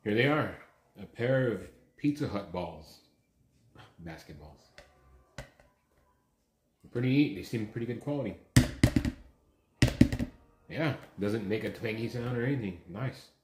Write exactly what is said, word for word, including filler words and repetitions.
Here they are. A pair of Pizza Hut balls. Basketballs. Pretty neat. They seem pretty good quality. Yeah, doesn't make a twangy sound or anything. Nice.